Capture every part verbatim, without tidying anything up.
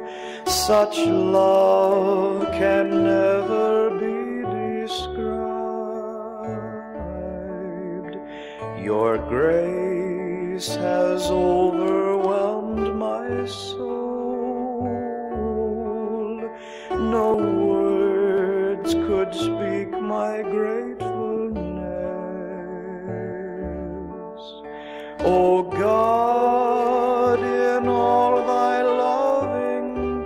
Such love can never be described. Your grace has overwhelmed my soul. No words could speak my gratefulness. O God, in all thy loving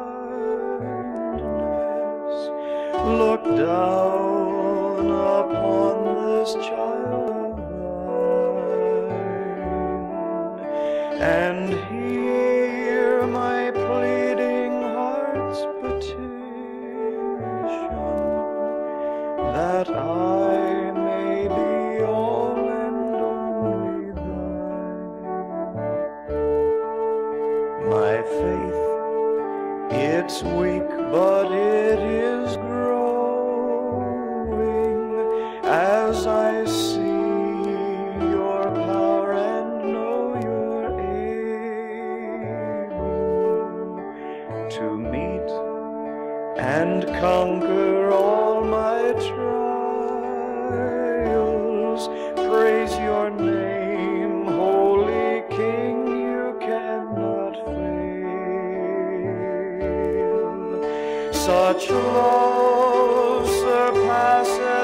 kindness, look down upon this child of thine, and hear my pleading heart's petition, that I may be all and only thine. My faith, it's weak, but it is growing as I see your power and know you're able to meet and conquer all my trials. Praise your name, Holy King, you cannot fail. Such love surpasses